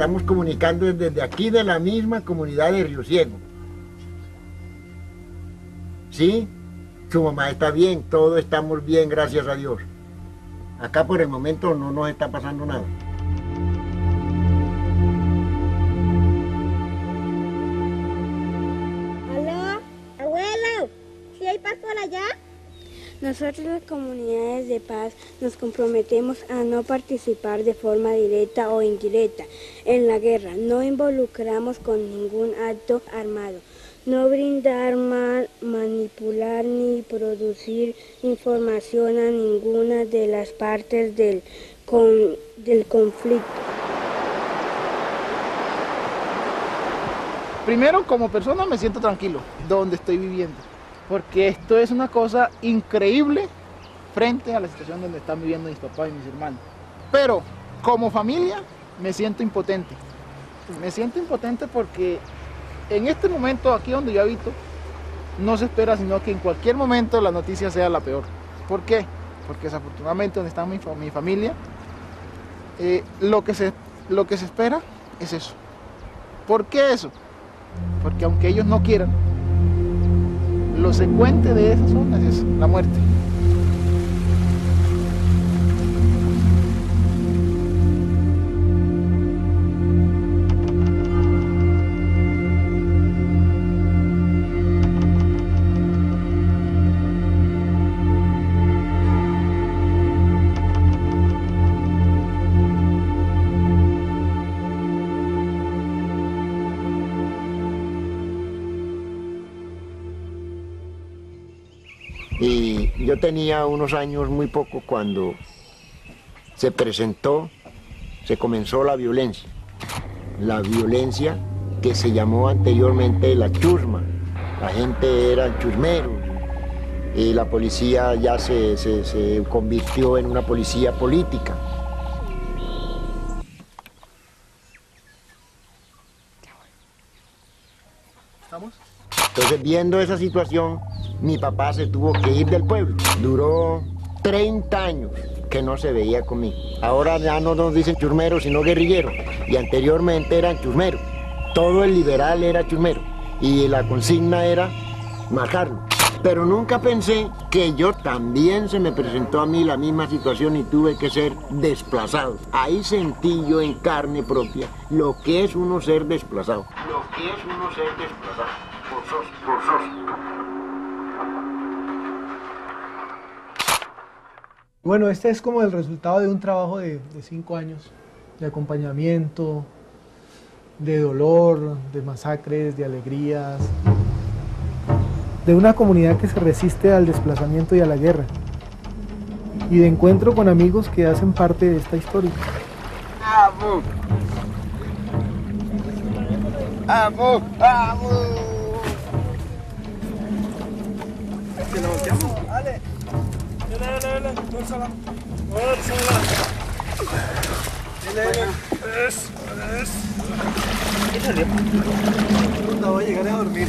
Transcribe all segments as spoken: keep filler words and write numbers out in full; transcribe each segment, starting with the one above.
estamos comunicando desde aquí de la misma comunidad de Río Ciego. ¿Sí? Su mamá está bien, todos estamos bien, gracias a Dios. Acá por el momento no nos está pasando nada. ¿Aló? Abuelo, ¿sí hay paz por allá? Nosotros las comunidades de paz nos comprometemos a no participar de forma directa o indirecta en la guerra, no involucramos con ningún acto armado, no brindar mal, manipular ni producir información a ninguna de las partes del, con, del conflicto. Primero, como persona me siento tranquilo donde estoy viviendo, porque esto es una cosa increíble frente a la situación donde están viviendo mis papás y mis hermanos. Pero como familia me siento impotente, me siento impotente porque en este momento aquí donde yo habito no se espera sino que en cualquier momento la noticia sea la peor. ¿Por qué? Porque desafortunadamente donde está mi, mi familia, eh, lo, que se, lo que se espera es eso. ¿Por qué eso? Porque aunque ellos no quieran, lo secuente de esas zonas es la muerte. Y yo tenía unos años muy poco cuando se presentó, se comenzó la violencia. La violencia que se llamó anteriormente la chusma. La gente era chusmeros y la policía ya se, se, se convirtió en una policía política. ¿Estamos? Entonces, viendo esa situación, mi papá se tuvo que ir del pueblo. Duró treinta años que no se veía conmigo. Ahora ya no nos dicen chusmeros, sino guerrilleros. Y anteriormente eran chusmeros. Todo el liberal era chusmero. Y la consigna era matarlo. Pero nunca pensé que yo también se me presentó a mí la misma situación y tuve que ser desplazado. Ahí sentí yo en carne propia lo que es uno ser desplazado. Lo que es uno ser desplazado. Forzoso, forzoso. Bueno, este es como el resultado de un trabajo de, de cinco años, de acompañamiento, de dolor, de masacres, de alegrías, de una comunidad que se resiste al desplazamiento y a la guerra, y de encuentro con amigos que hacen parte de esta historia. ¡Vamos! ¡Vamos! ¡Vamos! ¿Que lo volteamos? Dale. Dale, dale, dale. Fuérzala. Fuérzala. Dale, dale. Eso, eso. Quítale. No voy a llegar a dormir.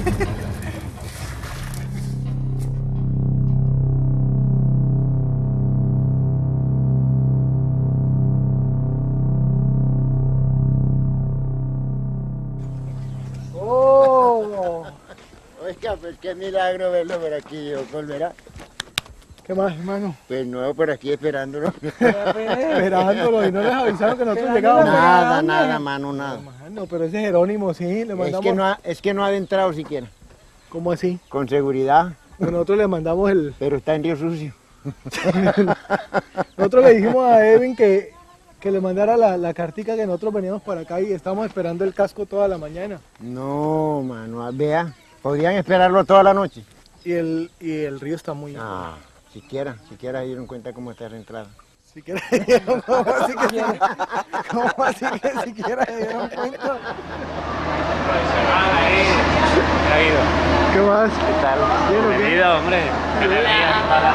Oiga, pues qué milagro verlo por aquí, yo volverá. ¿Qué más, hermano? Pues no, por aquí esperándolo. Esperándolo, y no les avisaron que nosotros llegábamos. Nada, nada, mano, nada. No, pero ese Jerónimo, sí, le mandamos... Es que no ha, es que no ha adentrado siquiera. ¿Cómo así? Con seguridad. Pues nosotros le mandamos el... Pero está en Río Sucio. Nosotros le dijimos a Edwin que, que le mandara la, la cartica que nosotros veníamos para acá y estamos esperando el casco toda la mañana. No, mano, vea. Podrían esperarlo toda la noche. Y el, y el río está muy... Ah, siquiera, siquiera dieron cuenta cómo está la entrada. Siquiera ¿cómo así que, ¿cómo así que siquiera se dieron cuenta? ¿Qué más? ¿Qué tal? ¿Bien o qué? Bienvenido, hombre. Qué alegría.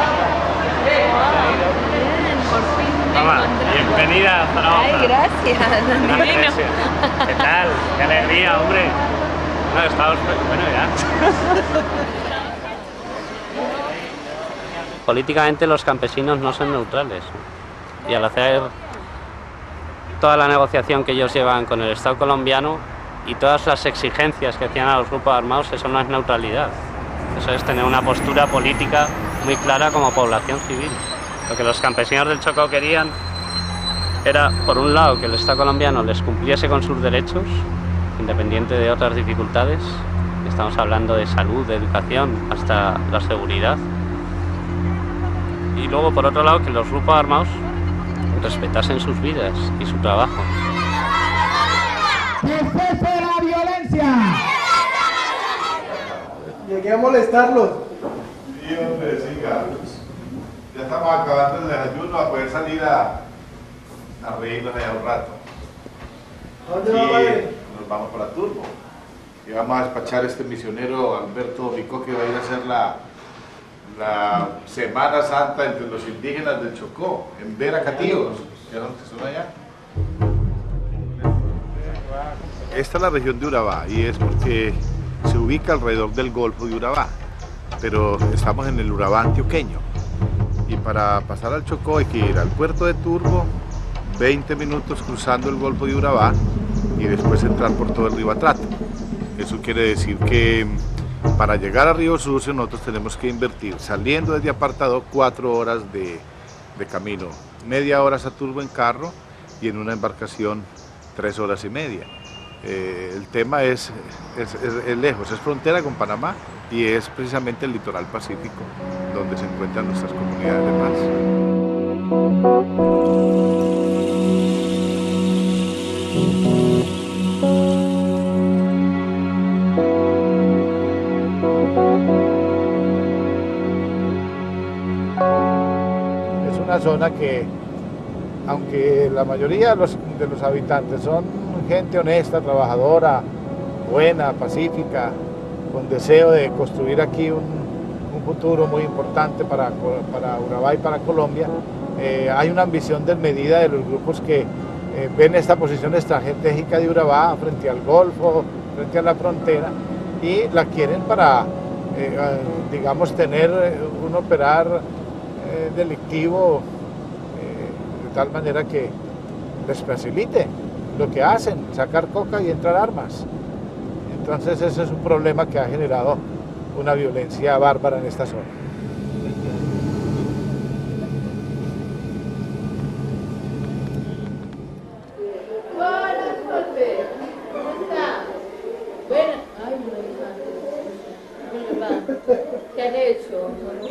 Por fin me Mamá, encontré. bienvenida a Zaragoza. Ay, gracias. Una Divino. iglesia. ¿Qué tal? Qué alegría, hombre. No, estamos... Bueno, ya. Políticamente los campesinos no son neutrales. Y al hacer toda la negociación que ellos llevan con el Estado colombiano y todas las exigencias que hacían a los grupos armados, eso no es neutralidad. Eso es tener una postura política muy clara como población civil. Lo que los campesinos del Chocó querían era, por un lado, que el Estado colombiano les cumpliese con sus derechos, independiente de otras dificultades. Estamos hablando de salud, de educación, hasta la seguridad. Y luego, por otro lado, que los grupos armados respetasen sus vidas y su trabajo. ¡Que cese la violencia! Llegué a molestarlos. Sí, hombre, sí, Carlos. Ya estamos acabando el desayuno a poder salir a, a reírnos allá un rato. ¿A dónde va, padre? Nos vamos para Turbo. Y vamos a despachar a este misionero Alberto Vicó, que va a ir a hacer la, la Semana Santa entre los indígenas del Chocó, en Veracatíos, que es donde son allá. Esta es la región de Urabá y es porque se ubica alrededor del Golfo de Urabá, pero estamos en el Urabá antioqueño. Y para pasar al Chocó hay que ir al puerto de Turbo, veinte minutos cruzando el Golfo de Urabá y después entrar por todo el río Atrato. Eso quiere decir que para llegar a Río Sucio nosotros tenemos que invertir, saliendo desde Apartado, cuatro horas de, de camino, media hora a Turbo en carro y en una embarcación tres horas y media. Eh, el tema es, es, es, es lejos, es frontera con Panamá y es precisamente el litoral pacífico donde se encuentran nuestras comunidades de paz. Es una zona que, aunque la mayoría de los, de los habitantes son gente honesta, trabajadora, buena, pacífica, con deseo de construir aquí un, un futuro muy importante para, para Urabá y para Colombia, eh, hay una ambición desmedida de los grupos que eh, ven esta posición estratégica de Urabá frente al Golfo, frente a la frontera, y la quieren para, eh, digamos, tener un operar eh, delictivo eh, de tal manera que les facilite lo que hacen, sacar coca y entrar armas. Entonces ese es un problema que ha generado una violencia bárbara en esta zona. ¿Qué han hecho?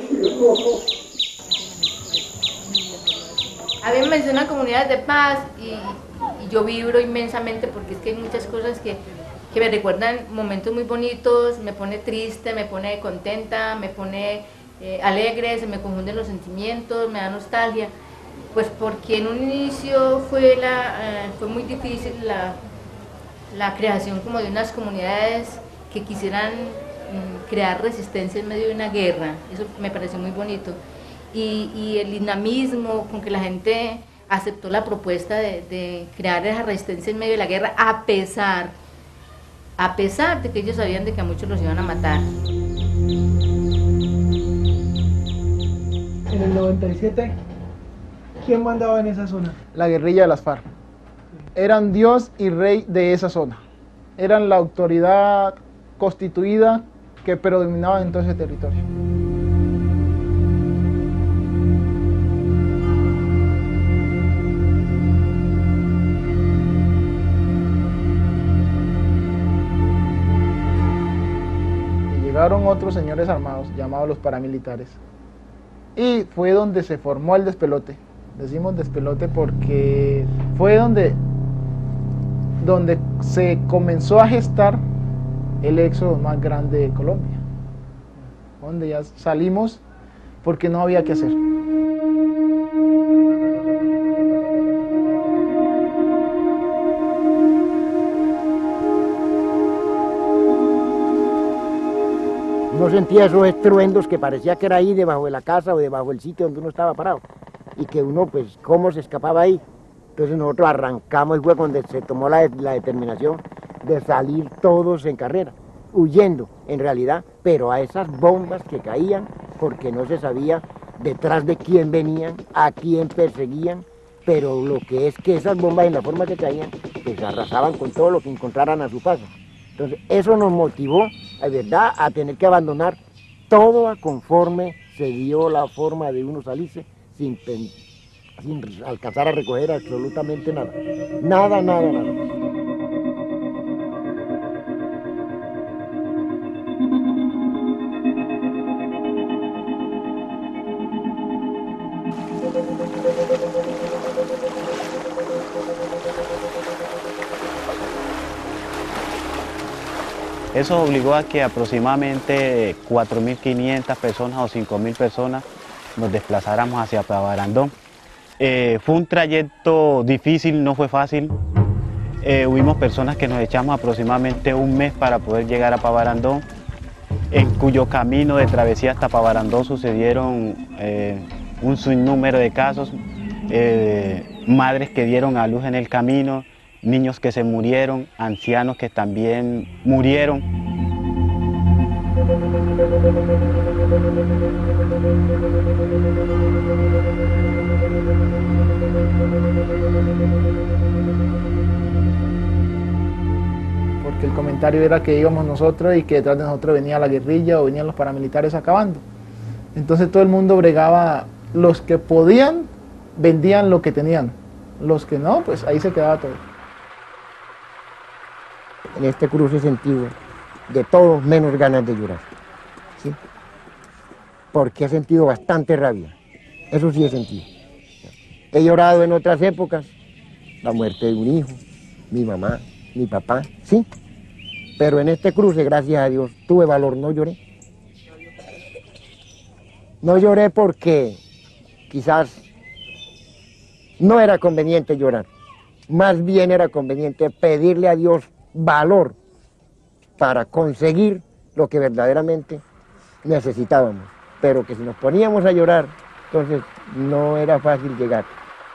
A mí me mencionan comunidades de paz y, y yo vibro inmensamente porque es que hay muchas cosas que, que me recuerdan momentos muy bonitos, me pone triste, me pone contenta, me pone eh, alegre, se me confunden los sentimientos, me da nostalgia, pues porque en un inicio fue, la, eh, fue muy difícil la, la creación como de unas comunidades que quisieran mm, crear resistencia en medio de una guerra, eso me pareció muy bonito. Y, y el dinamismo con que la gente aceptó la propuesta de, de crear esa resistencia en medio de la guerra, a pesar, a pesar de que ellos sabían de que a muchos los iban a matar. En el noventa y siete, ¿quién mandaba en esa zona? La guerrilla de las FARC. Eran Dios y rey de esa zona. Eran la autoridad constituida que predominaba en todo ese territorio. Llegaron otros señores armados llamados los paramilitares y fue donde se formó el despelote. Decimos despelote porque fue donde, donde se comenzó a gestar el éxodo más grande de Colombia, donde ya salimos porque no había que hacer. Uno sentía esos estruendos que parecía que era ahí debajo de la casa o debajo del sitio donde uno estaba parado y que uno pues cómo se escapaba ahí. Entonces nosotros arrancamos y fue cuando se tomó la, la determinación de salir todos en carrera, huyendo en realidad, pero a esas bombas que caían porque no se sabía detrás de quién venían, a quién perseguían, pero lo que es que esas bombas en la forma que caían, pues arrasaban con todo lo que encontraran a su paso. Entonces eso nos motivó, de verdad, a tener que abandonar todo conforme se dio la forma de uno salirse sin, sin alcanzar a recoger absolutamente nada. Nada, nada, nada. Eso obligó a que aproximadamente cuatro mil quinientas personas o cinco mil personas nos desplazáramos hacia Pavarandón. Eh, fue un trayecto difícil, no fue fácil. Eh, hubimos personas que nos echamos aproximadamente un mes para poder llegar a Pavarandón, en cuyo camino de travesía hasta Pavarandón sucedieron eh, un sinnúmero de casos, eh, madres que dieron a luz en el camino, niños que se murieron, ancianos que también murieron. Porque el comentario era que íbamos nosotros y que detrás de nosotros venía la guerrilla o venían los paramilitares acabando. Entonces todo el mundo bregaba, los que podían vendían lo que tenían, los que no, pues ahí se quedaba todo. En este cruce he sentido de todo menos ganas de llorar, ¿sí? Porque he sentido bastante rabia, eso sí he sentido. He llorado en otras épocas, la muerte de un hijo, mi mamá, mi papá, sí, pero en este cruce, gracias a Dios, tuve valor, no lloré. No lloré porque quizás no era conveniente llorar, más bien era conveniente pedirle a Dios valor para conseguir lo que verdaderamente necesitábamos, pero que si nos poníamos a llorar, entonces no era fácil llegar.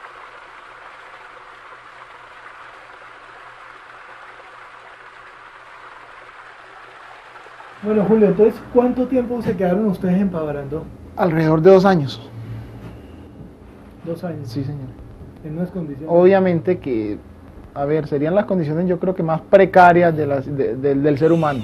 Bueno, Julio, entonces, ¿cuánto tiempo se quedaron ustedes en Pavarandón? Alrededor de dos años. Dos años. Sí, señor. En unas condiciones. Obviamente que, a ver, serían las condiciones yo creo que más precarias de las, de, de, del ser humano.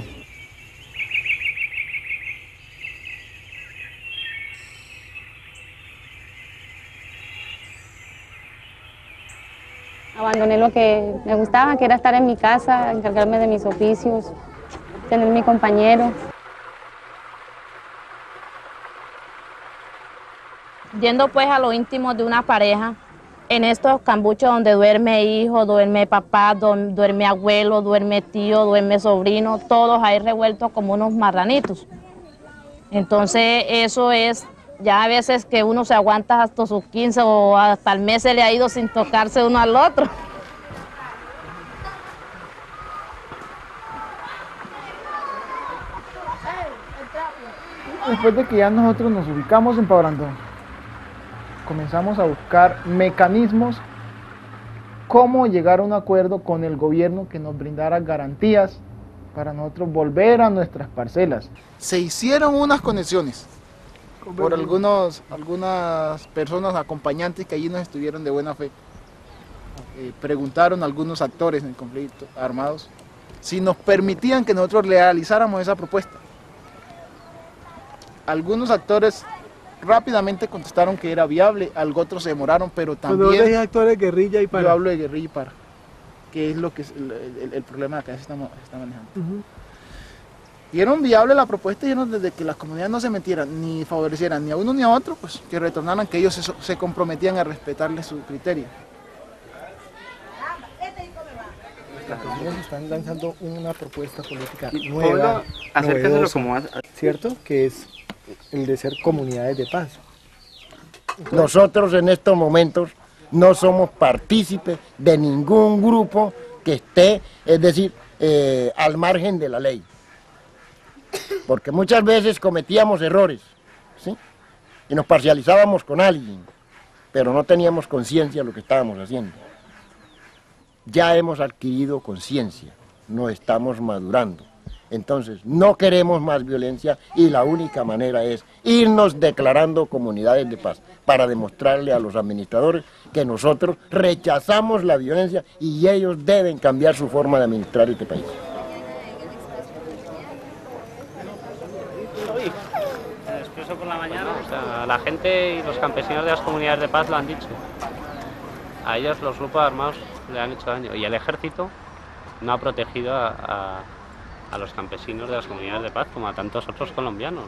Abandoné lo que me gustaba, que era estar en mi casa, encargarme de mis oficios, tener mi compañero. Yendo pues a lo íntimo de una pareja, en estos cambuchos donde duerme hijo, duerme papá, duerme abuelo, duerme tío, duerme sobrino, todos ahí revueltos como unos marranitos. Entonces eso es, ya a veces que uno se aguanta hasta sus quince o hasta el mes se le ha ido sin tocarse uno al otro. Después de que ya nosotros nos ubicamos en Pavarandón, comenzamos a buscar mecanismos cómo llegar a un acuerdo con el gobierno que nos brindara garantías para nosotros volver a nuestras parcelas. Se hicieron unas conexiones por algunos, algunas personas acompañantes que allí nos estuvieron de buena fe. Eh, preguntaron a algunos actores en el conflicto armados si nos permitían que nosotros realizáramos esa propuesta. Algunos actores rápidamente contestaron que era viable, algo otros se demoraron, pero también... Cuando vos actores guerrilla y para. Yo hablo de guerrilla y para, que es lo que es el, el, el problema que acá se está, se está manejando. Uh-huh. Vieron viable la propuesta y vieron desde que las comunidades no se metieran ni favorecieran ni a uno ni a otro, pues que retornaran, que ellos se, se comprometían a respetarle su criterio. Ellos están lanzando una propuesta política nueva, novedosa, como ¿cierto? Que es el de ser comunidades de paz. Nosotros en estos momentos no somos partícipes de ningún grupo que esté, es decir, eh, al margen de la ley. Porque muchas veces cometíamos errores, ¿sí? Y nos parcializábamos con alguien, pero no teníamos conciencia de lo que estábamos haciendo. Ya hemos adquirido conciencia, nos estamos madurando. Entonces, no queremos más violencia y la única manera es irnos declarando comunidades de paz para demostrarle a los administradores que nosotros rechazamos la violencia y ellos deben cambiar su forma de administrar este país. Expreso por la mañana, o sea, la gente y los campesinos de las comunidades de paz lo han dicho. A ellos los grupos armados le han hecho daño y el ejército no ha protegido a, a, a los campesinos de las comunidades de paz como a tantos otros colombianos.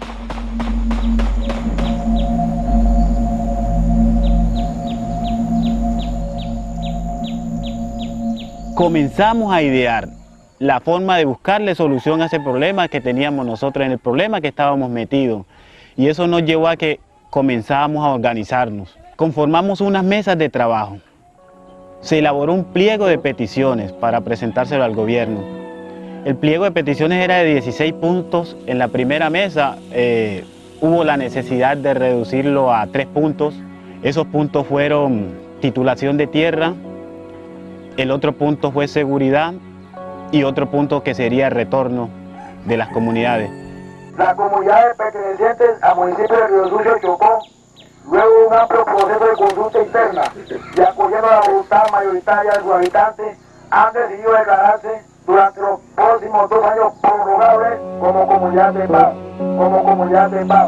Comenzamos a idear la forma de buscarle solución a ese problema que teníamos nosotros, en el problema que estábamos metidos. Y eso nos llevó a que comenzamos a organizarnos. Conformamos unas mesas de trabajo. Se elaboró un pliego de peticiones para presentárselo al gobierno. El pliego de peticiones era de dieciséis puntos. En la primera mesa eh, hubo la necesidad de reducirlo a tres puntos. Esos puntos fueron titulación de tierra, el otro punto fue seguridad y otro punto que sería retorno de las comunidades. Las comunidades pertenecientes al municipio de Río Sucio, Chocó, luego de un amplio proceso de consulta interna y acogiendo la voluntad mayoritaria de sus habitantes, han decidido declararse durante los próximos dos años prorrogables como comunidad de paz, como comunidad de paz.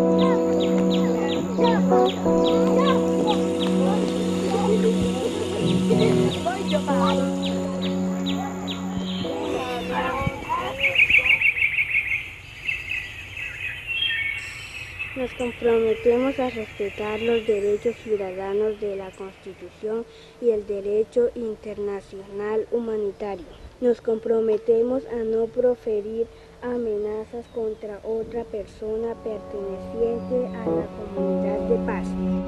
Nos comprometemos a respetar los derechos ciudadanos de la Constitución y el derecho internacional humanitario. Nos comprometemos a no proferir amenazas contra otra persona perteneciente a la comunidad de paz.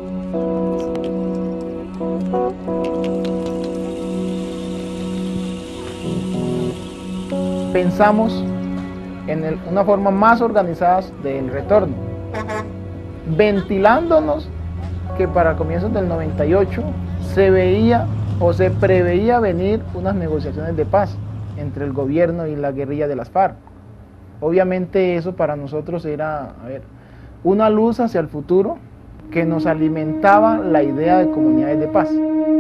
Pensamos en el, una forma más organizada del retorno, ventilándonos que para comienzos del noventa y ocho se veía o se preveía venir unas negociaciones de paz entre el gobierno y la guerrilla de las FARC. Obviamente eso para nosotros era, a ver, una luz hacia el futuro que nos alimentaba la idea de comunidades de paz.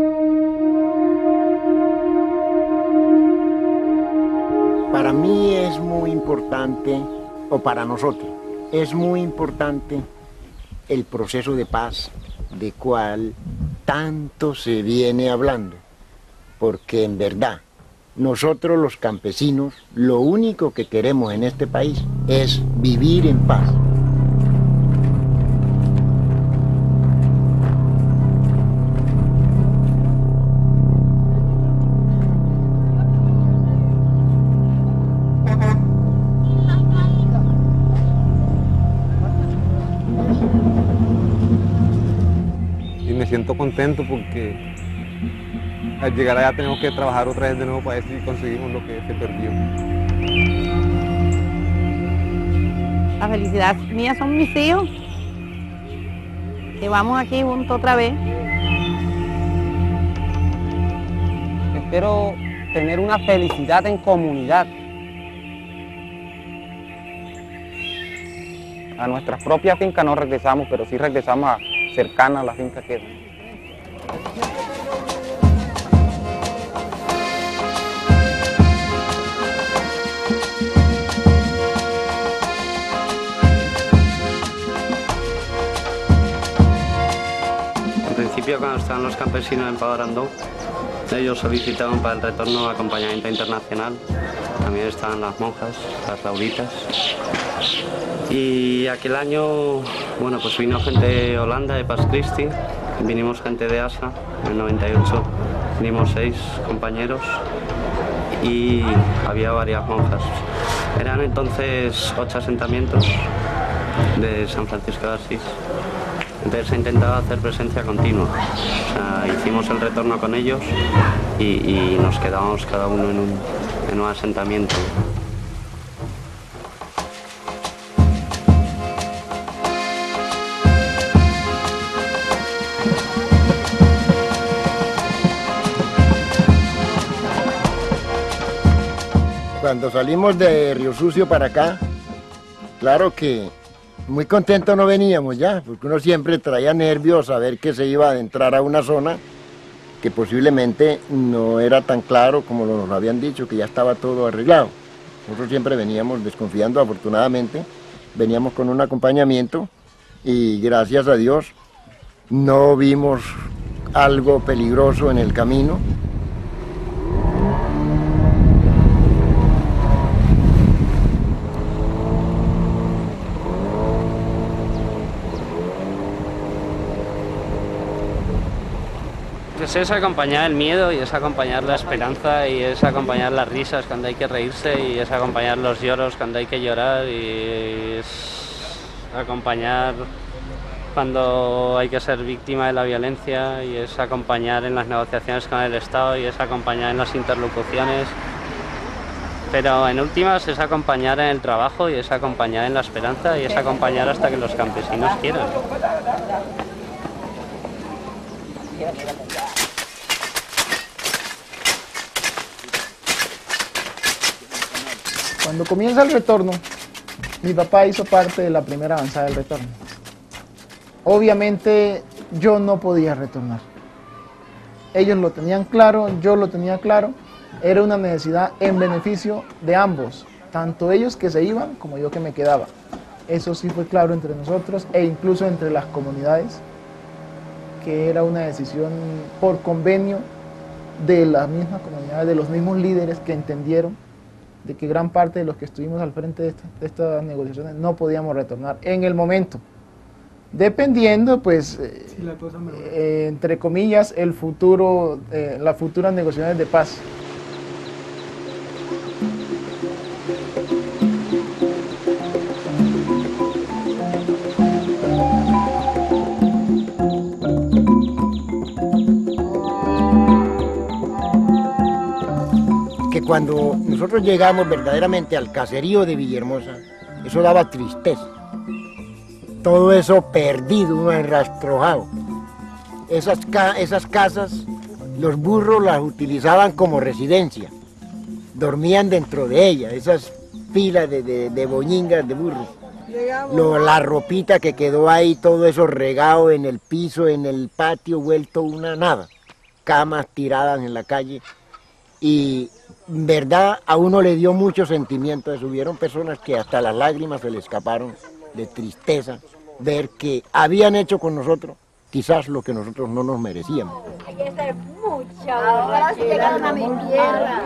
Para mí es muy importante, o para nosotros, es muy importante el proceso de paz de cual tanto se viene hablando, porque en verdad nosotros los campesinos lo único que queremos en este país es vivir en paz. Me siento contento porque al llegar allá tenemos que trabajar otra vez de nuevo para ver si conseguimos lo que se perdió. La felicidad mía son mis hijos, que vamos aquí juntos otra vez. Espero tener una felicidad en comunidad. A nuestras propias fincas no regresamos, pero sí regresamos a cercana a la finca que Al principio, cuando estaban los campesinos en Pavarandó, ellos solicitaban para el retorno acompañamiento internacional. También estaban las monjas, las lauritas. Y aquel año, bueno, pues vino gente de Holanda, de Pax Christi, vinimos gente de A S A, en el noventa y ocho, vinimos seis compañeros y había varias monjas. Eran entonces ocho asentamientos de San Francisco de Asís. Entonces se intentaba hacer presencia continua. O sea, hicimos el retorno con ellos y, y nos quedábamos cada uno en un, en un asentamiento. cuando salimos de Río Sucio para acá, claro que muy contentos no veníamos ya, porque uno siempre traía nervios a ver que se iba a adentrar a una zona que posiblemente no era tan claro como nos habían dicho, que ya estaba todo arreglado. Nosotros siempre veníamos desconfiando, afortunadamente, veníamos con un acompañamiento y gracias a Dios no vimos algo peligroso en el camino. Pues es acompañar el miedo y es acompañar la esperanza y es acompañar las risas cuando hay que reírse y es acompañar los lloros cuando hay que llorar y es acompañar cuando hay que ser víctima de la violencia y es acompañar en las negociaciones con el Estado y es acompañar en las interlocuciones. Pero en últimas es acompañar en el trabajo y es acompañar en la esperanza y es acompañar hasta que los campesinos quieran. Cuando comienza el retorno, mi papá hizo parte de la primera avanzada del retorno. Obviamente yo no podía retornar. Ellos lo tenían claro, yo lo tenía claro. Era una necesidad en beneficio de ambos, tanto ellos que se iban como yo que me quedaba. Eso sí fue claro entre nosotros e incluso entre las comunidades, que era una decisión por convenio de las mismas comunidades, de los mismos líderes que entendieron de que gran parte de los que estuvimos al frente de, esta, de estas negociaciones no podíamos retornar en el momento, dependiendo, pues, sí, la cosa eh, entre comillas, el futuro, eh, las futuras negociaciones de paz. Cuando nosotros llegamos verdaderamente al caserío de Villahermosa, eso daba tristeza. Todo eso perdido, uno enrastrojado. Esas, ca esas casas, los burros las utilizaban como residencia. Dormían dentro de ellas, esas pilas de, de, de boñingas de burros. Lo, la ropita que quedó ahí, todo eso regado en el piso, en el patio, vuelto una nada. Camas tiradas en la calle. Y verdad, a uno le dio mucho sentimiento eso. Hubieron personas que hasta las lágrimas se le escaparon de tristeza ver que habían hecho con nosotros quizás lo que nosotros no nos merecíamos. Ay, esa es mucha. Ahora sí llegaron a mi tierra.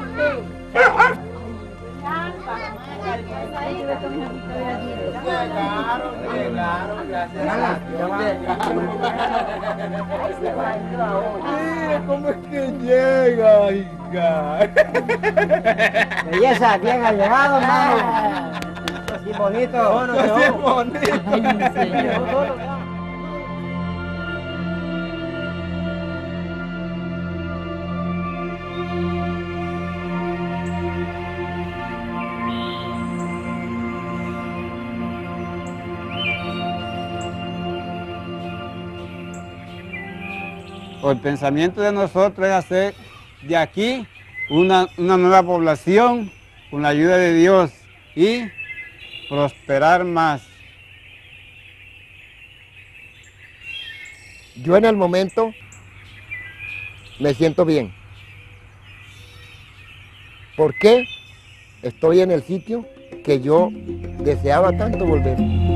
¿Cómo es que llega, hija? Belleza, bien al llegado, hermano. Así bonito. Bueno, así bonito. Ay, señor. El pensamiento de nosotros es hacer de aquí una, una nueva población con la ayuda de Dios y prosperar más. Yo en el momento me siento bien. ¿Por qué? Estoy en el sitio que yo deseaba tanto volver.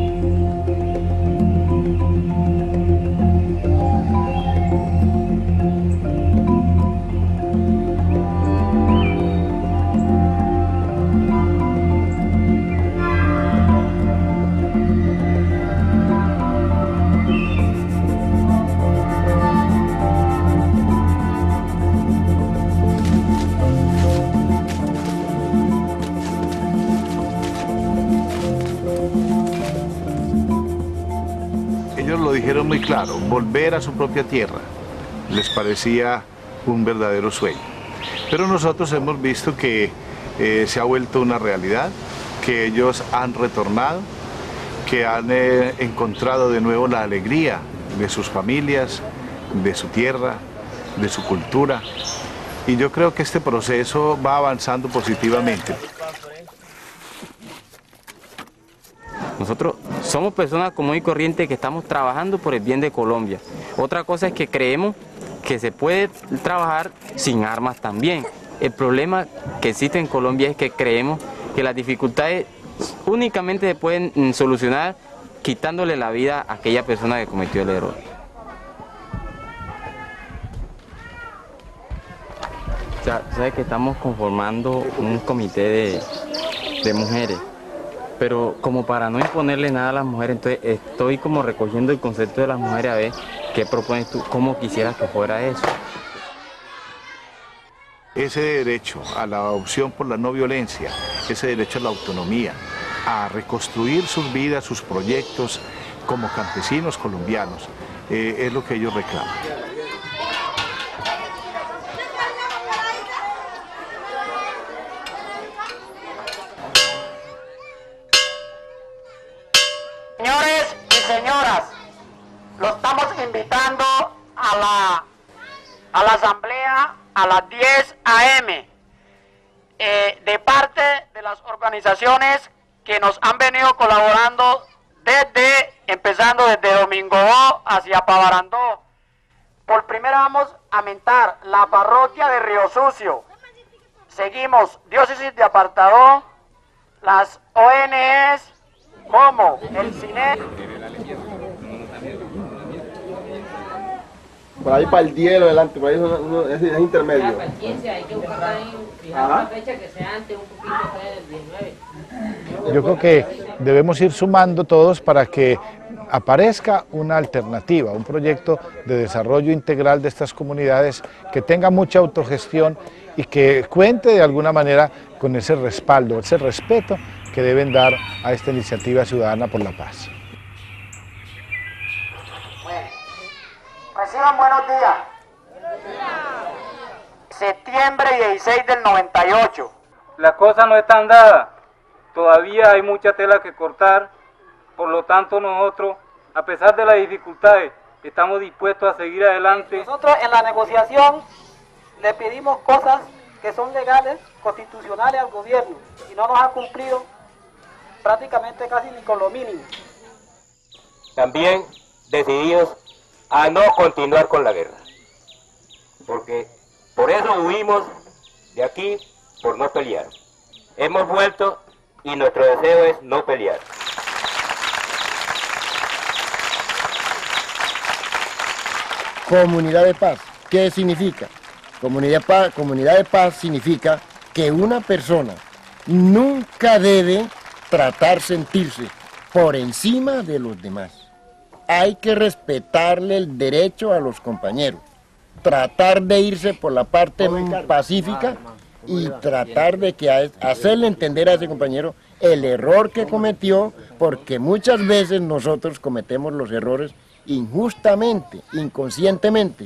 Dijeron muy claro, volver a su propia tierra les parecía un verdadero sueño. Pero nosotros hemos visto que eh, se ha vuelto una realidad, que ellos han retornado, que han eh, encontrado de nuevo la alegría de sus familias, de su tierra, de su cultura, y yo creo que este proceso va avanzando positivamente. Nosotros somos personas común y corriente que estamos trabajando por el bien de Colombia. Otra cosa es que creemos que se puede trabajar sin armas también. El problema que existe en Colombia es que creemos que las dificultades únicamente se pueden solucionar quitándole la vida a aquella persona que cometió el error. O sea, sabes que estamos conformando un comité de, de mujeres, pero como para no imponerle nada a las mujeres, entonces estoy como recogiendo el concepto de las mujeres a ver qué propones tú, cómo quisieras que fuera eso. Ese derecho a la opción por la no violencia, ese derecho a la autonomía, a reconstruir sus vidas, sus proyectos como campesinos colombianos, eh, es lo que ellos reclaman. Señores y señoras, lo estamos invitando a la, a la asamblea a las diez a eme eh, de parte de las organizaciones que nos han venido colaborando desde, empezando desde Domingo hacia Pavarandó. Por primera vamos a mentar la parroquia de Río Sucio. Seguimos diócesis de Apartadó, las O N Es como el cine. Por ahí para el diez adelante, por ahí uno, uno, es, es intermedio. Para el quince hay que buscar ahí, fijar una fecha que sea antes, un poquito del diecinueve. Yo creo que debemos ir sumando todos para que aparezca una alternativa, un proyecto de desarrollo integral de estas comunidades que tenga mucha autogestión y que cuente de alguna manera con ese respaldo, ese respeto que deben dar a esta iniciativa ciudadana por la paz. Reciban buenos días. Septiembre dieciséis del noventa y ocho. Las cosas no están dadas. Todavía hay mucha tela que cortar. Por lo tanto, nosotros, a pesar de las dificultades, estamos dispuestos a seguir adelante. Nosotros en la negociación le pedimos cosas que son legales, constitucionales al gobierno, y no nos ha cumplido prácticamente casi ni con lo mínimo. También decidimos a no continuar con la guerra, porque por eso huimos de aquí, por no pelear. Hemos vuelto y nuestro deseo es no pelear. Comunidad de paz, ¿qué significa? Comunidad de paz, comunidad de paz significa que una persona nunca debe tratar sentirse por encima de los demás. Hay que respetarle el derecho a los compañeros, tratar de irse por la parte pacífica y tratar de que hacerle entender a ese compañero el error que cometió, porque muchas veces nosotros cometemos los errores injustamente, inconscientemente.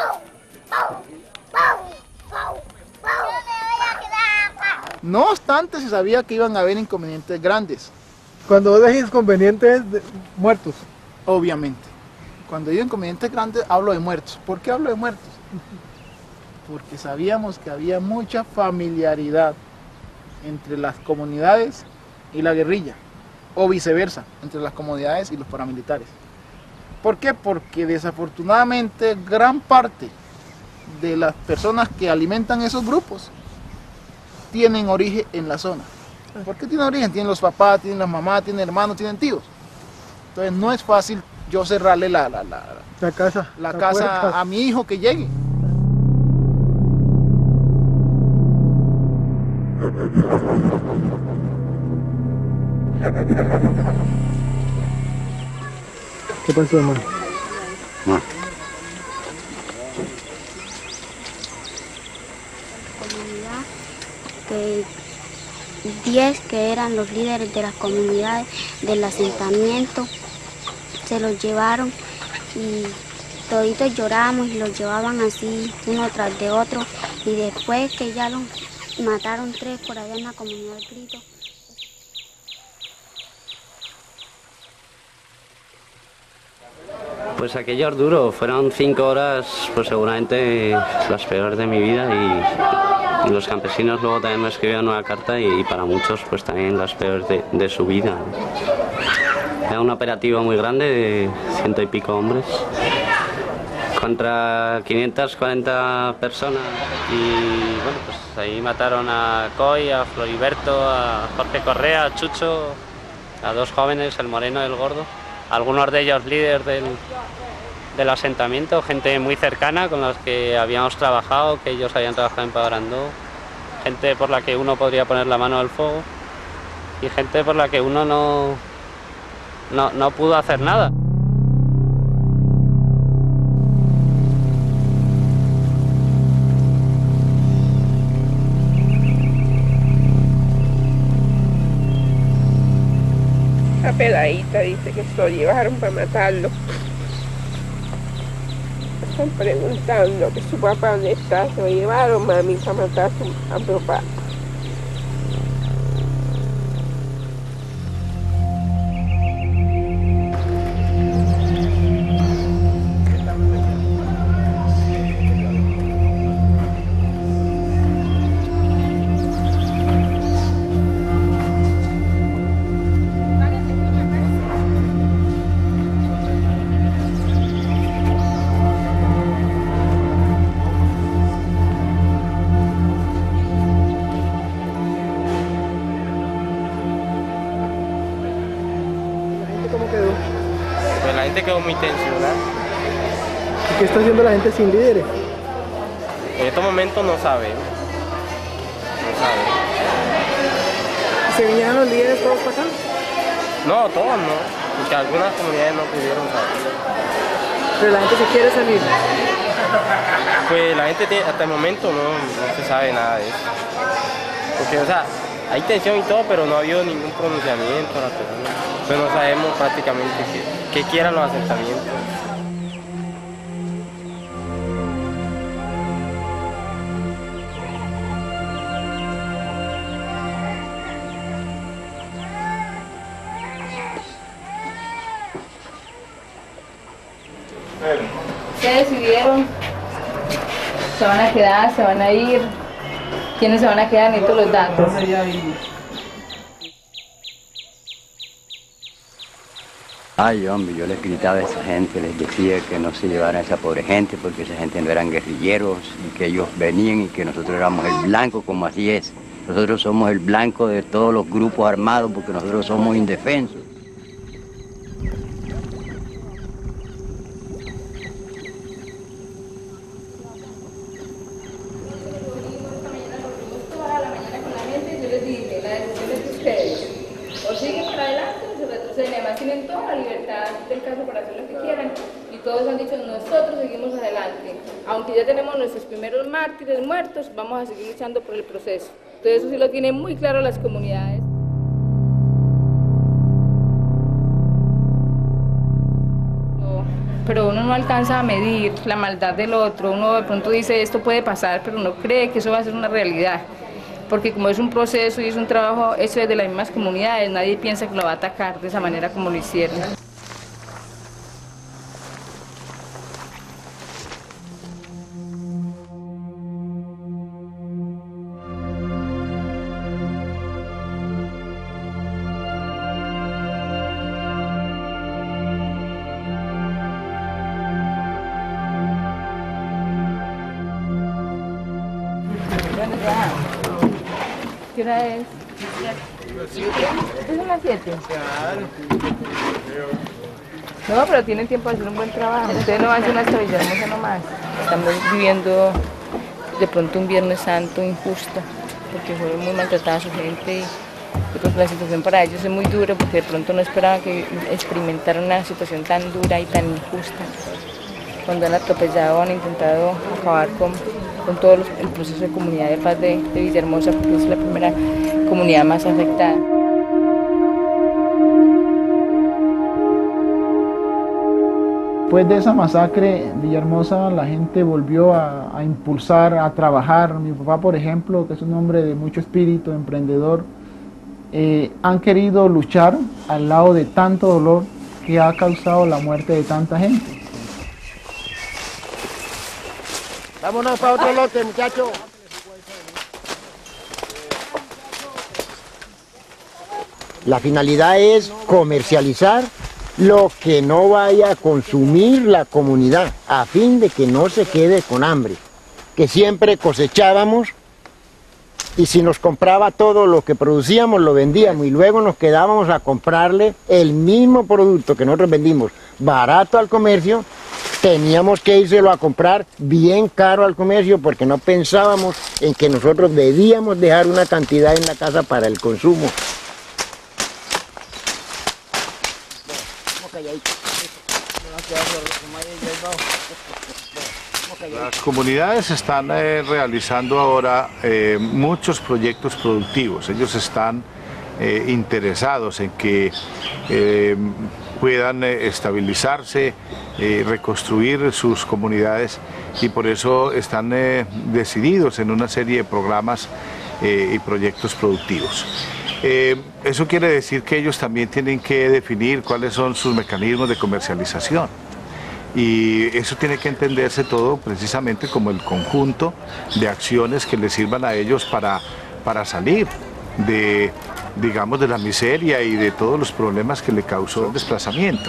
No obstante, se sabía que iban a haber inconvenientes grandes. Cuando vos decís inconvenientes, de, muertos. Obviamente. Cuando digo inconvenientes grandes, hablo de muertos. ¿Por qué hablo de muertos? Porque sabíamos que había mucha familiaridad entre las comunidades y la guerrilla, o viceversa, entre las comunidades y los paramilitares. ¿Por qué? Porque desafortunadamente gran parte de las personas que alimentan esos grupos tienen origen en la zona. ¿Por qué tienen origen? Tienen los papás, tienen las mamás, tienen hermanos, tienen tíos. Entonces no es fácil yo cerrarle la, la, la, la casa, la la casa puerta. a mi hijo que llegue. ¿Qué pasó, hermano? Comunidad, que diez que eran los líderes de las comunidades del asentamiento se los llevaron y toditos llorábamos y los llevaban así uno tras de otro, y después que ya los mataron tres por allá en la comunidad del Grito. Pues aquello es duro, fueron cinco horas, pues seguramente las peores de mi vida y, y los campesinos luego también me escribieron una carta y, y para muchos pues también las peores de, de su vida. Era un operativo muy grande de ciento y pico hombres contra quinientas cuarenta personas y bueno, pues ahí mataron a Coy, a Floriberto, a Jorge Correa, a Chucho, a dos jóvenes, el moreno y el gordo. Algunos de ellos líderes del, del asentamiento, gente muy cercana con los que habíamos trabajado, que ellos habían trabajado en Pavarandó, gente por la que uno podría poner la mano al fuego y gente por la que uno no, no, no pudo hacer nada. La peladita dice que se lo llevaron para matarlo. Están preguntando que su papá dónde está. Se lo llevaron, mami, para matar a su a papá. Quedó muy tensionada. ¿Y qué está haciendo la gente sin líderes? En estos momentos no sabemos. No sabemos. ¿Se vinieron los líderes todos para acá? No, todos no. Porque algunas comunidades no pudieron salir. ¿Pero la gente se quiere salir? Pues la gente tiene, hasta el momento no, no se sabe nada de eso. Porque, o sea, hay tensión y todo, pero no ha habido ningún pronunciamiento. Pues no sabemos prácticamente qué, qué quieran los asentamientos. ¿Qué decidieron? ¿Se van a quedar? ¿Se van a ir? ¿Quiénes se van a quedar? Necesito los datos. Ay, hombre, yo les gritaba a esa gente, les decía que no se llevaran a esa pobre gente porque esa gente no eran guerrilleros y que ellos venían y que nosotros éramos el blanco, como así es. Nosotros somos el blanco de todos los grupos armados porque nosotros somos indefensos. Tienen toda la libertad del caso para hacer lo que quieran y todos han dicho nosotros seguimos adelante, aunque ya tenemos nuestros primeros mártires muertos, vamos a seguir luchando por el proceso. Entonces eso sí lo tienen muy claro las comunidades. Pero uno no alcanza a medir la maldad del otro, uno de pronto dice esto puede pasar, pero no cree que eso va a ser una realidad. Porque como es un proceso y es un trabajo hecho desde las mismas comunidades, nadie piensa que lo va a atacar de esa manera como lo hicieron. ¿Qué hora es? ¿Es las siete? No, pero tienen tiempo de hacer un buen trabajo. Ustedes no van a hacer una hasta Villahermosa nomás. Estamos viviendo de pronto un Viernes Santo injusto, porque fueron muy maltratadas su gente y pues la situación para ellos es muy dura, porque de pronto no esperaban que experimentaran una situación tan dura y tan injusta. Cuando han atropellado, han intentado acabar con con todo los, el proceso de comunidad de paz de, de Villahermosa, porque es la primera comunidad más afectada. Después de esa masacre en Villahermosa, la gente volvió a, a impulsar, a trabajar. Mi papá, por ejemplo, que es un hombre de mucho espíritu, emprendedor, eh, han querido luchar al lado de tanto dolor que ha causado la muerte de tanta gente. Vámonos para otro lote, muchachos. La finalidad es comercializar lo que no vaya a consumir la comunidad, a fin de que no se quede con hambre. Que siempre cosechábamos y si nos compraba todo lo que producíamos, lo vendíamos y luego nos quedábamos a comprarle el mismo producto que nosotros vendimos barato al comercio, teníamos que írselo a comprar bien caro al comercio porque no pensábamos en que nosotros debíamos dejar una cantidad en la casa para el consumo. Las comunidades están eh, realizando ahora eh, muchos proyectos productivos. Ellos están eh, interesados en que eh, puedan eh, estabilizarse, eh, reconstruir sus comunidades y por eso están eh, decididos en una serie de programas eh, y proyectos productivos. Eh, eso quiere decir que ellos también tienen que definir cuáles son sus mecanismos de comercialización. Y eso tiene que entenderse todo precisamente como el conjunto de acciones que les sirvan a ellos para, para salir de, digamos, de la miseria y de todos los problemas que le causó el desplazamiento.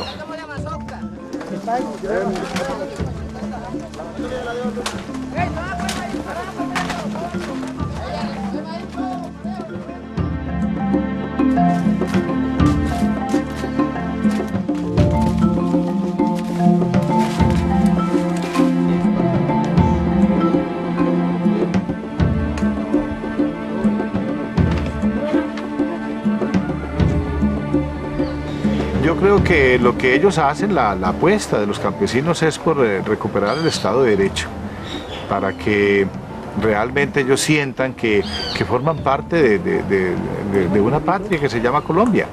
Yo creo que lo que ellos hacen, la, la apuesta de los campesinos es por eh, recuperar el Estado de Derecho, para que realmente ellos sientan que, que forman parte de, de, de, de, de una patria que se llama Colombia.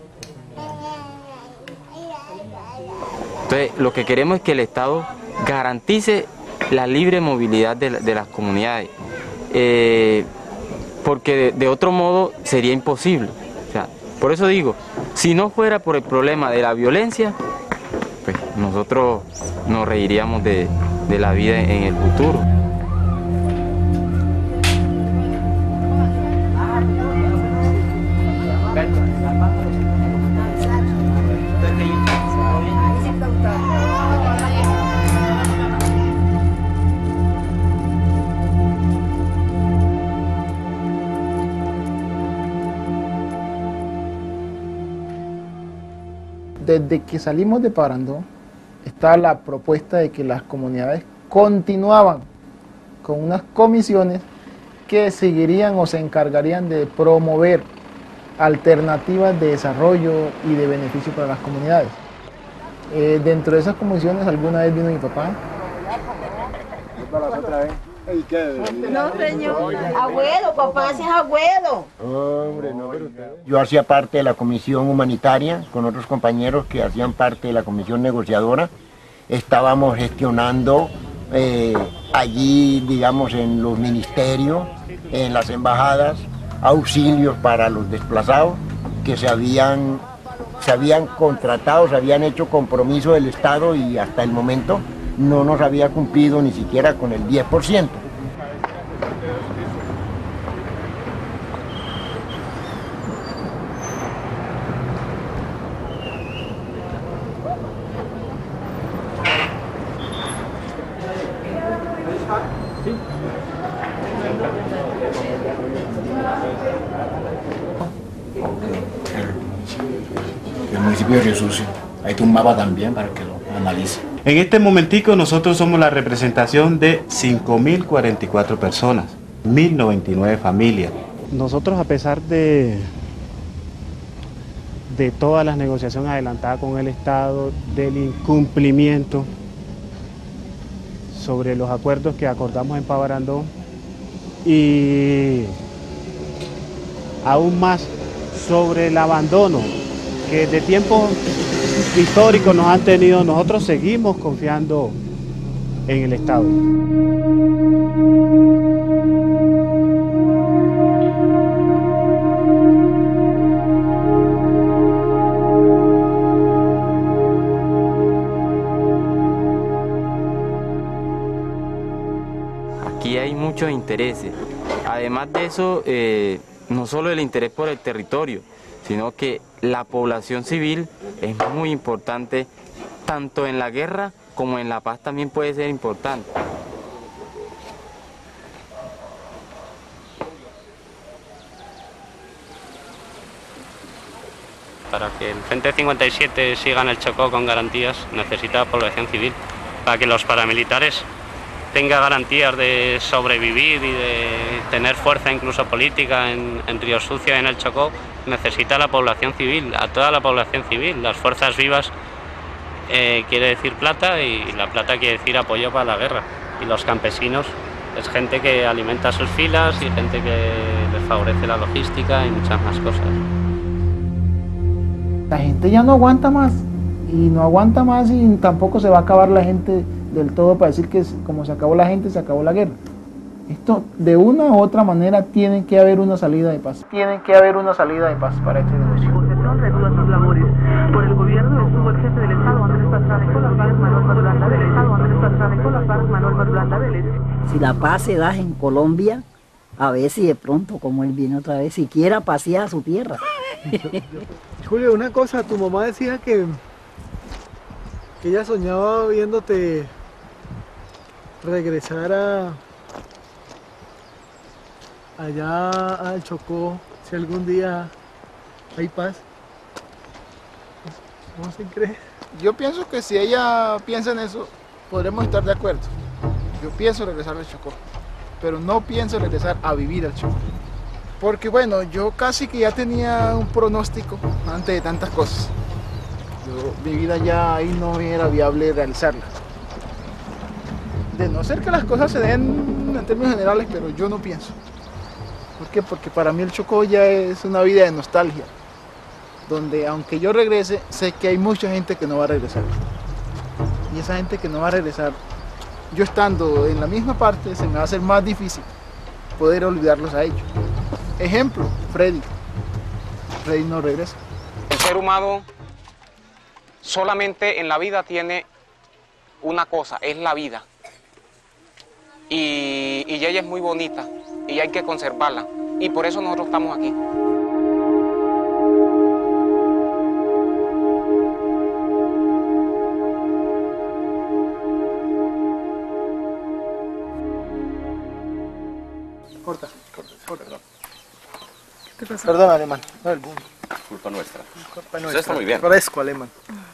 Entonces, lo que queremos es que el Estado garantice la libre movilidad de, de las comunidades, eh, porque de, de otro modo sería imposible. O sea, por eso digo, si no fuera por el problema de la violencia, pues nosotros nos reiríamos de, de la vida en el futuro. Desde que salimos de Pavarandó está la propuesta de que las comunidades continuaban con unas comisiones que seguirían o se encargarían de promover alternativas de desarrollo y de beneficio para las comunidades. Eh, dentro de esas comisiones alguna vez vino mi papá. No, señor. Abuelo, papá, ese es abuelo. Hombre, no, pero usted... Yo hacía parte de la comisión humanitaria con otros compañeros que hacían parte de la comisión negociadora. Estábamos gestionando eh, allí, digamos, en los ministerios, en las embajadas, auxilios para los desplazados que se habían, se habían contratado, se habían hecho compromiso del Estado y hasta el momento no nos había cumplido ni siquiera con el diez por ciento. El municipio de Río Sucio. Hay un mapa también para que lo analice. En este momentico nosotros somos la representación de cinco mil cuarenta y cuatro personas, mil noventa y nueve familias. Nosotros, a pesar de, de todas las negociaciones adelantadas con el Estado, del incumplimiento sobre los acuerdos que acordamos en Pavarandó y aún más sobre el abandono que de tiempos históricos nos han tenido, nosotros seguimos confiando en el Estado. muchos intereses. Además de eso, eh, no solo el interés por el territorio, sino que la población civil es muy importante, tanto en la guerra como en la paz también puede ser importante. Para que el Frente cincuenta y siete siga en el Chocó con garantías, necesita población civil. Para que los paramilitares tengan garantías de sobrevivir y de tener fuerza incluso política en, en Río Sucio y en el Chocó, necesita la población civil, a toda la población civil. Las fuerzas vivas eh, quiere decir plata y la plata quiere decir apoyo para la guerra. Y los campesinos es gente que alimenta sus filas y gente que les favorece la logística y muchas más cosas. La gente ya no aguanta más, y no aguanta más y tampoco se va a acabar la gente del todo para decir que como se acabó la gente, se acabó la guerra. Esto de una u otra manera tiene que haber una salida de paz. Tiene que haber una salida de paz para este negocio. Por el gobierno estuvo el jefe del Estado, Andrés Pastrana, con las FARC, Manuel Marulanda Vélez. Andrés Pastrana, con las FARC, Manuel Marulanda Vélez. Si la paz se da en Colombia, a ver si de pronto, como él viene otra vez, siquiera pasea a su tierra. Julio, una cosa, tu mamá decía que, que ella soñaba viéndote regresar a allá al Chocó, si algún día hay paz. ¿Cómo se cree? Yo pienso que si ella piensa en eso, podremos estar de acuerdo. Yo pienso regresar al Chocó, pero no pienso regresar a vivir al Chocó. Porque bueno, yo casi que ya tenía un pronóstico antes de tantas cosas. Yo, mi vida ya ahí no era viable realizarla. De no ser que las cosas se den en términos generales, pero yo no pienso. ¿Por qué? Porque para mí el Chocó ya es una vida de nostalgia, donde aunque yo regrese, sé que hay mucha gente que no va a regresar. Y esa gente que no va a regresar, yo estando en la misma parte, se me va a hacer más difícil poder olvidarlos a ellos. Ejemplo, Freddy. Freddy no regresa. El ser humano solamente en la vida tiene una cosa, es la vida. Y, y ella es muy bonita y hay que conservarla. Y por eso nosotros estamos aquí. Corta, corta, corta. ¿Qué te pasa? Perdón, alemán. No, el boom. Culpa nuestra. Culpa Usted está muy bien. Parezco alemán.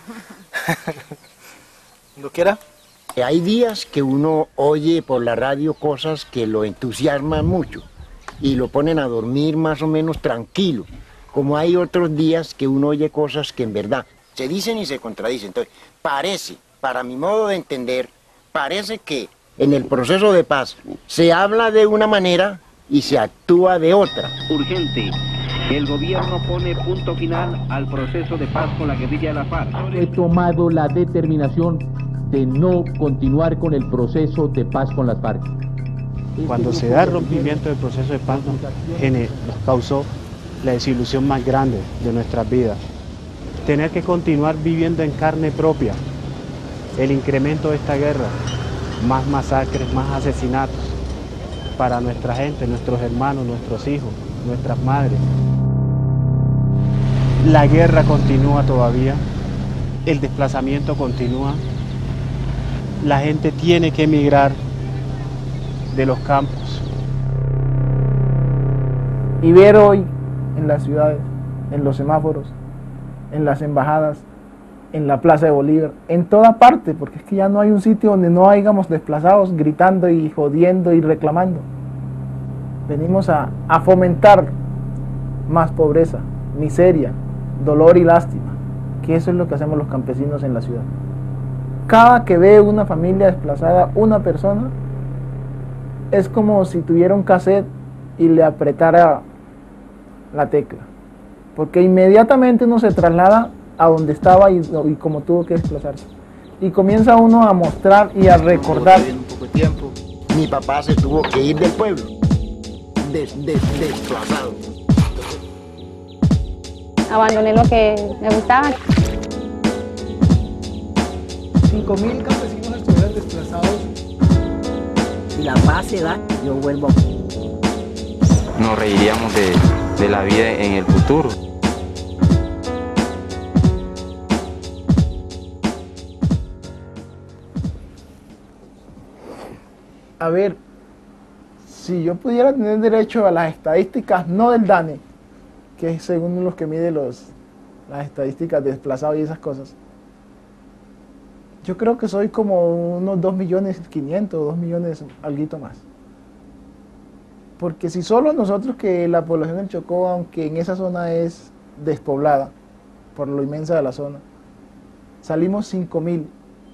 Cuando quiera. Hay días que uno oye por la radio cosas que lo entusiasman mucho y lo ponen a dormir más o menos tranquilo. Como hay otros días que uno oye cosas que en verdad se dicen y se contradicen. Entonces, parece, para mi modo de entender, parece que en el proceso de paz se habla de una manera y se actúa de otra. Urgente. El gobierno pone punto final al proceso de paz con la guerrilla de la FARC. He tomado la determinación de no continuar con el proceso de paz con las FARC. Cuando se da el rompimiento del proceso de paz, nos, nos causó la desilusión más grande de nuestras vidas. Tener que continuar viviendo en carne propia el incremento de esta guerra, más masacres, más asesinatos para nuestra gente, nuestros hermanos, nuestros hijos, nuestras madres. La guerra continúa todavía, el desplazamiento continúa, la gente tiene que emigrar de los campos. Y ver hoy en las ciudades, en los semáforos, en las embajadas, en la Plaza de Bolívar, en toda parte, porque es que ya no hay un sitio donde no hayamos desplazados gritando y jodiendo y reclamando. Venimos a, a fomentar más pobreza, miseria, dolor y lástima, que eso es lo que hacemos los campesinos en la ciudad. Cada que ve una familia desplazada, una persona, es como si tuviera un cassette y le apretara la tecla, porque inmediatamente uno se traslada a donde estaba y, y como tuvo que desplazarse. Y comienza uno a mostrar y a recordar. En un poco de tiempo, mi papá se tuvo que ir del pueblo, des, des, desplazado. Abandoné lo que me gustaba. cinco mil campesinos estuvieron desplazados Si la paz se da, yo vuelvo. Nos reiríamos de, de la vida en el futuro. A ver, si yo pudiera tener derecho a las estadísticas, no del DANE, que es según los que mide los, las estadísticas de desplazados y esas cosas, yo creo que soy como unos dos millones quinientos, dos millones, alguito más. Porque si solo nosotros, que la población del Chocó, aunque en esa zona es despoblada, por lo inmensa de la zona, salimos cinco mil.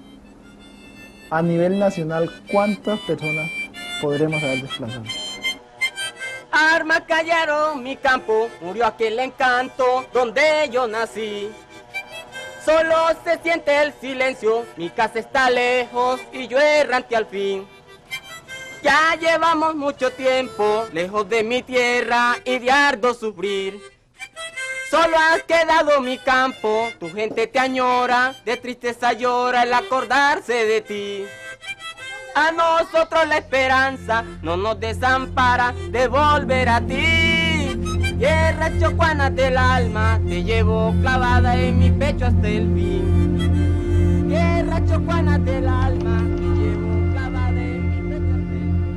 A nivel nacional, ¿cuántas personas podremos haber desplazado? Armas callaron mi campo, murió aquel encanto donde yo nací. Solo se siente el silencio, mi casa está lejos y yo errante al fin. Ya llevamos mucho tiempo lejos de mi tierra y de arduo sufrir. Solo has quedado mi campo, tu gente te añora, de tristeza llora el acordarse de ti. A nosotros la esperanza no nos desampara de volver a ti. Tierra chocuana del alma, te llevo clavada en mi pecho hasta el fin. Tierra chocuana del alma, te llevo clavada en mi pecho hasta el fin.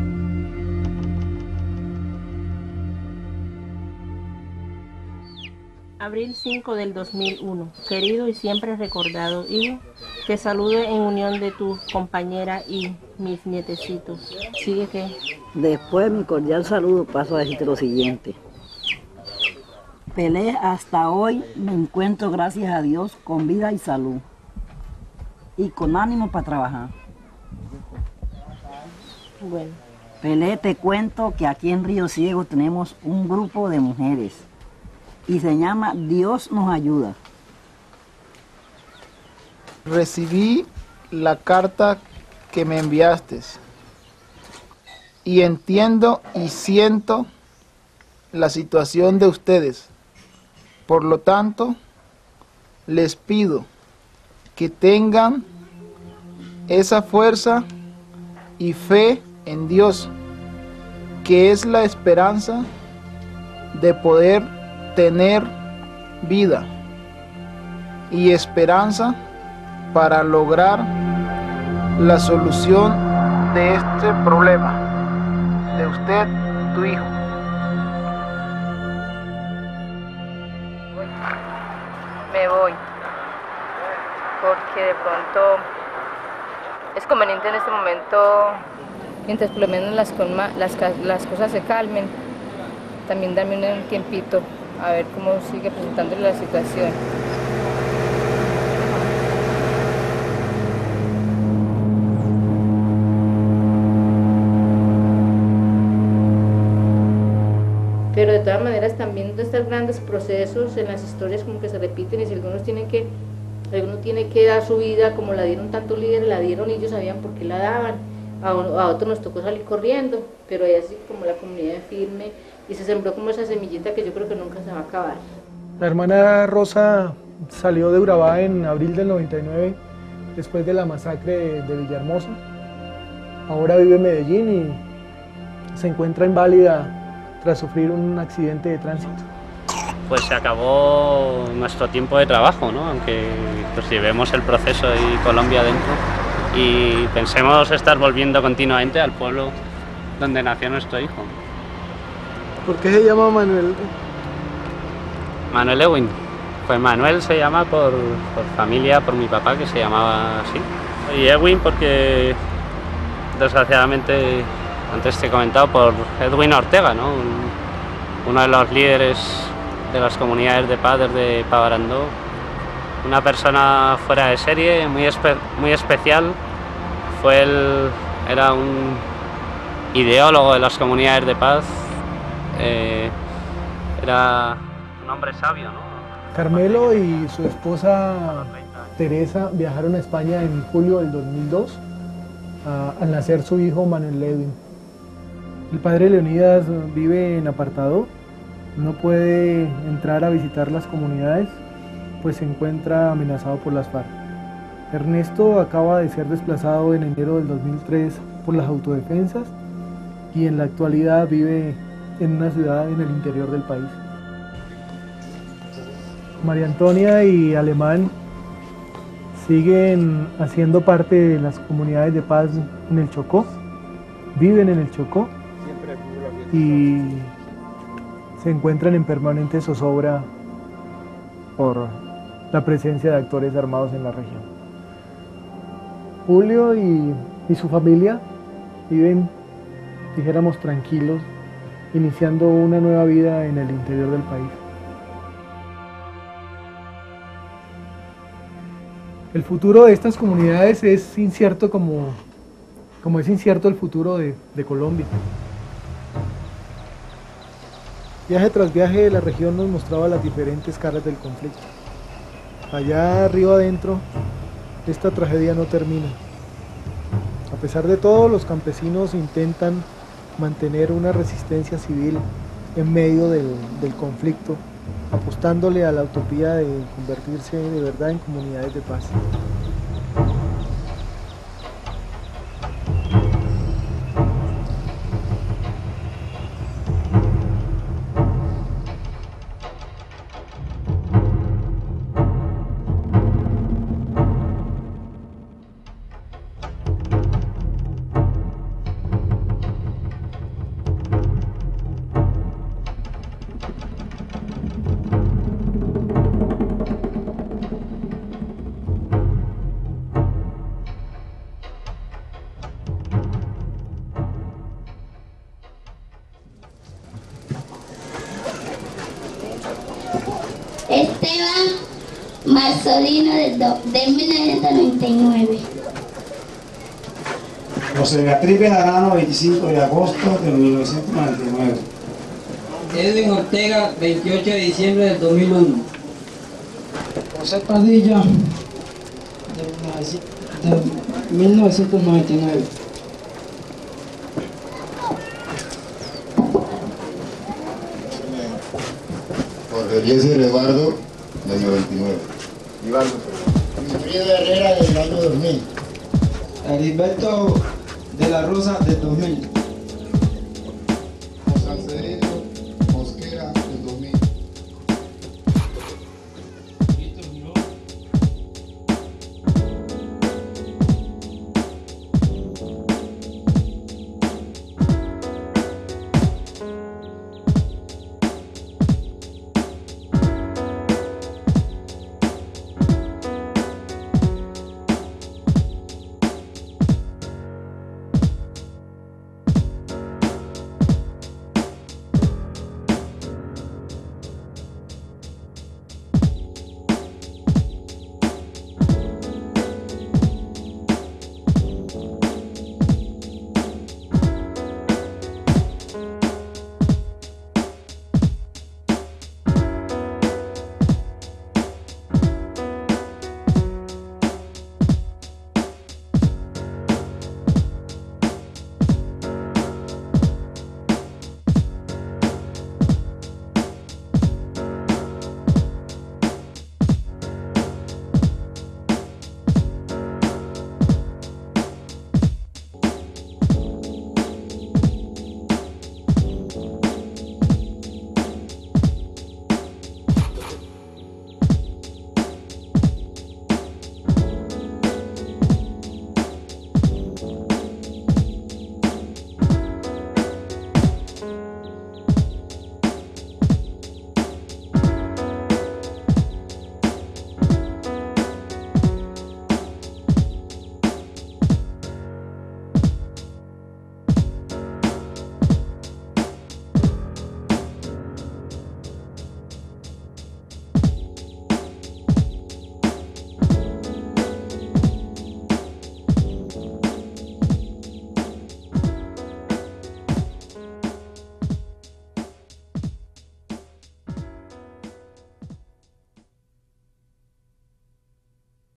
Abril cinco del dos mil uno. Querido y siempre recordado hijo, te saludo en unión de tu compañera y mis nietecitos. ¿Sigue qué? Después de mi cordial saludo paso a decirte lo siguiente. Pelé, hasta hoy me encuentro, gracias a Dios, con vida y salud. Y con ánimo para trabajar. Bueno. Pelé, te cuento que aquí en Río Ciego tenemos un grupo de mujeres. Y se llama Dios nos ayuda. Recibí la carta que me enviaste y entiendo y siento la situación de ustedes. Por lo tanto, les pido que tengan esa fuerza y fe en Dios, que es la esperanza de poder tener vida y esperanza para lograr la solución de este problema de usted, tu hijo. Me voy porque de pronto es conveniente en este momento, mientras por lo menos las, las, las cosas se calmen, también darme un tiempito a ver cómo sigue presentándole la situación. Pero de todas maneras también estos grandes procesos en las historias como que se repiten, y si algunos tienen que, alguno tiene que dar su vida como la dieron tantos líderes, la dieron y ellos sabían por qué la daban, a, a otros nos tocó salir corriendo, pero ahí así como la comunidad firme, y se sembró como esa semillita que yo creo que nunca se va a acabar. La hermana Rosa salió de Urabá en abril del noventa y nueve, después de la masacre de, de Villahermosa. Ahora vive en Medellín y se encuentra inválida tras sufrir un accidente de tránsito. Pues se acabó nuestro tiempo de trabajo, ¿no? Aunque pues llevemos el proceso y Colombia dentro y pensemos estar volviendo continuamente al pueblo donde nació nuestro hijo. ¿Por qué se llama Manuel? Manuel Ewing. Pues Manuel se llama por, por familia, por mi papá, que se llamaba así. Y Ewing porque, desgraciadamente, antes te he comentado, por Edwin Ortega, ¿no? Un, uno de los líderes de las comunidades de padres de Pavarandó. Una persona fuera de serie, muy, espe muy especial. Fue el, era un ideólogo de las comunidades de paz. Eh, era un hombre sabio, ¿no? Carmelo y su esposa Teresa viajaron a España en julio del dos mil dos a, al nacer su hijo Manuel Ewing. El padre Leonidas vive en apartado, no puede entrar a visitar las comunidades, pues se encuentra amenazado por las FARC. Ernesto acaba de ser desplazado en enero del dos mil tres por las autodefensas y en la actualidad vive en una ciudad en el interior del país. María Antonia y Alemán siguen haciendo parte de las comunidades de paz en el Chocó, viven en el Chocó y se encuentran en permanente zozobra por la presencia de actores armados en la región. Julio y, y su familia viven, dijéramos, tranquilos, iniciando una nueva vida en el interior del país. El futuro de estas comunidades es incierto como, como es incierto el futuro de, de Colombia. Viaje tras viaje la región nos mostraba las diferentes caras del conflicto. Allá arriba adentro, esta tragedia no termina. A pesar de todo, los campesinos intentan mantener una resistencia civil en medio del, del conflicto, apostándole a la utopía de convertirse de verdad en comunidades de paz. Esteban Marcelino de, de mil novecientos noventa y nueve. José Beatriz Bejarano, veinticinco de agosto de mil novecientos noventa y nueve. Edwin Ortega, veintiocho de diciembre del dos mil uno. José Padilla, de mil novecientos noventa y nueve. Jorge Eliezer Eduardo, del noventa y nueve. Iván Wilfrido Herrera, del año dos mil. Heriberto de la Rosa, del dos mil.